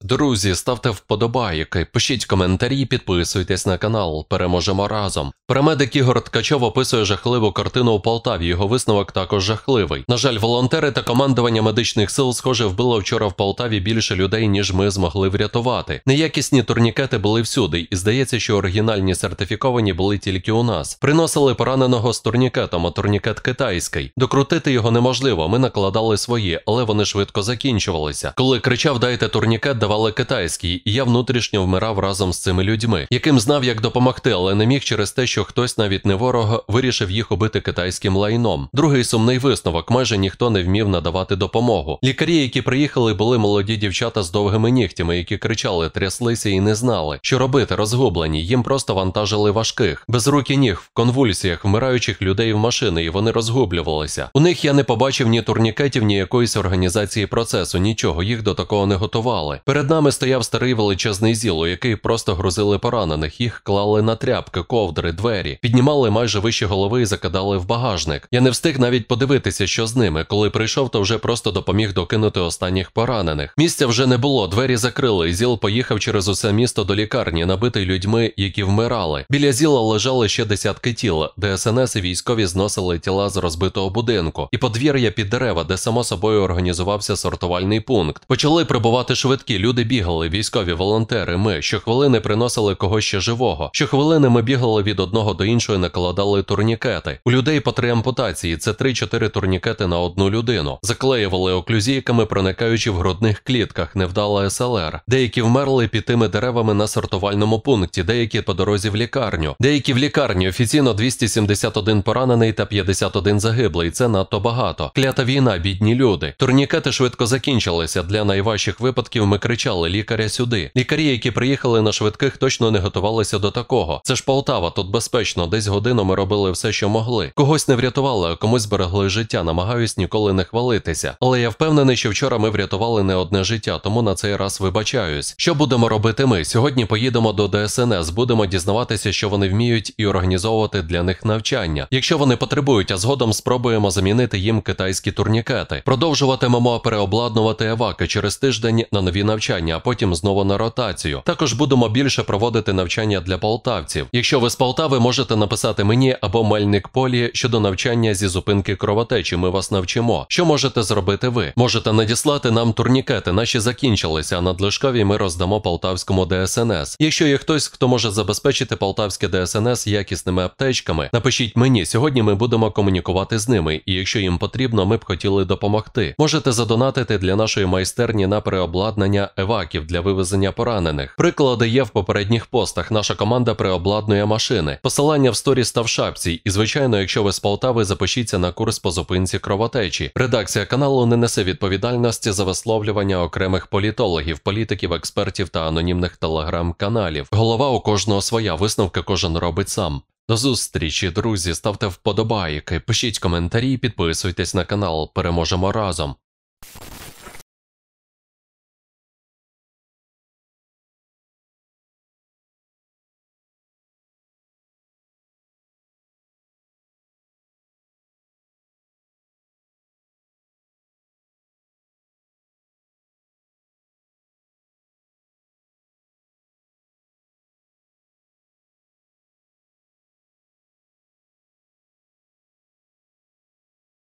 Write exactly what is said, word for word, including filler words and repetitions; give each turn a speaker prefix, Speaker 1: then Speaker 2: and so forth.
Speaker 1: Друзі, ставте вподобайки, пишіть коментарі, підписуйтесь на канал. Переможемо разом. Парамедик Ігор Ткачов описує жахливу картину у Полтаві, його висновок також жахливий. На жаль, волонтери та командування медичних сил, схоже, вбило вчора в Полтаві більше людей, ніж ми змогли врятувати. Неякісні турнікети були всюди, і здається, що оригінальні сертифіковані були тільки у нас. Приносили пораненого з турнікетом, а турнікет китайський. Докрутити його неможливо, ми накладали свої, але вони швидко закінчувалися. Коли кричав «дайте турнікет», давали китайський, і я внутрішньо вмирав разом з цими людьми, яким знав, як допомогти, але не міг через те, що хтось, навіть не ворог, вирішив їх убити китайським лайном. Другий сумний висновок – майже ніхто не вмів надавати допомогу. Лікарі, які приїхали, були молоді дівчата з довгими нігтями, які кричали, тряслися і не знали, що робити, розгублені, їм просто вантажили важких, без рук і ніг, в конвульсіях, вмираючих людей в машини, і вони розгублювалися. У них я не побачив ні турнікетів, ні якоїсь організації процесу, нічого, їх до такого не готували. Перед нами стояв старий величезний зіл, у який просто грузили поранених, їх клали на тряпки, ковдри, двері, піднімали майже вище голови і закидали в багажник. Я не встиг навіть подивитися, що з ними. Коли прийшов, то вже просто допоміг докинути останніх поранених. Місця вже не було, двері закрили, і зіл поїхав через усе місто до лікарні, набитий людьми, які вмирали. Біля зіла лежали ще десятки тіл, де ес ен ес і військові зносили тіла з розбитого будинку, і подвір'я під дерева, де само собою організувався сортувальний пункт. Почали прибувати швидкі, люди бігали, військові, волонтери, ми. Щохвилини приносили когось ще живого. Щохвилини ми бігали від одного до іншого і накладали турнікети. У людей по три ампутації, це три-чотири турнікети на одну людину. Заклеювали оклюзійками, проникаючи в грудних клітках, невдала ес ел ер. Деякі вмерли під тими деревами на сортувальному пункті, деякі по дорозі в лікарню. Деякі в лікарні, офіційно двісті сімдесят один поранений та п'ятдесят один загиблий, це надто багато. Клята війна, бідні люди. Турнікети швидко закінчилися, для найважчих випадків ми кричали «лікаря сюди». Лікарі, які приїхали на швидких, точно не готувалися до такого. Це ж Полтава, тут безпечно, десь годину ми робили все, що могли. Когось не врятували, а комусь зберегли життя, намагаюсь ніколи не хвалитися. Але я впевнений, що вчора ми врятували не одне життя, тому на цей раз вибачаюсь. Що будемо робити ми? Сьогодні поїдемо до де ес ен ес, будемо дізнаватися, що вони вміють, і організовувати для них навчання. Якщо вони потребують, а згодом спробуємо замінити їм китайські турнікети. Продовжуватимемо переобладнувати еваки через тиждень на нові навчання, а потім знову на ротацію. Також будемо більше проводити навчання для полтавців. Якщо ви з Полтави, можете написати мені або Мельник Полі щодо навчання зі зупинки кровотечі, ми вас навчимо. Що можете зробити ви? Можете надіслати нам турнікети, наші закінчилися, а надлишкові ми роздамо полтавському де ес ен ес. Якщо є хтось, хто може забезпечити полтавське де ес ен ес якісними аптечками, напишіть мені, сьогодні ми будемо комунікувати з ними, і якщо їм потрібно, ми б хотіли допомогти. Можете задонатити для нашої майстерні на переобладнання еваків для вивезення поранених. Приклади є в попередніх постах, наша команда переобладнує машини. Посилання в сторіс та в шапці, і звичайно, якщо ви з Полтави, запишіться на курс по зупинці кровотечі. Редакція каналу не несе відповідальності за висловлювання окремих політологів, політиків, експертів та анонімних телеграм-каналів. Голова у кожного своя, висновки кожен робить сам. До зустрічі, друзі, ставте вподобайки, пишіть коментарі, підписуйтесь на канал, переможемо разом.